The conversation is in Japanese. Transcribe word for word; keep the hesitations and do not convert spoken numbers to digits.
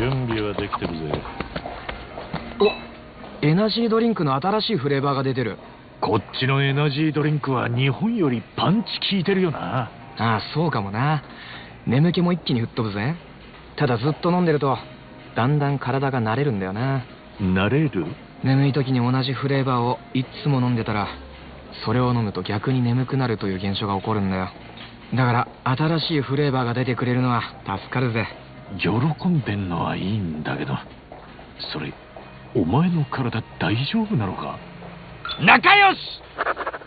準備はできてるぜ。 お、エナジードリンクの新しいフレーバーが出てる。 こっちのエナジードリンクは日本よりパンチ効いてるよな。 ああ、そうかもな。眠気も一気に吹っ飛ぶぜ。ただずっと飲んでるとだんだん体が慣れるんだよな。 慣れる？ 眠い時に同じフレーバーをいっつも飲んでたら、それを飲むと逆に眠くなるという現象が起こるんだよ。だから新しいフレーバーが出てくれるのは助かるぜ。 喜んでんのはいいんだけど、それお前の体大丈夫なのか？ 仲良し。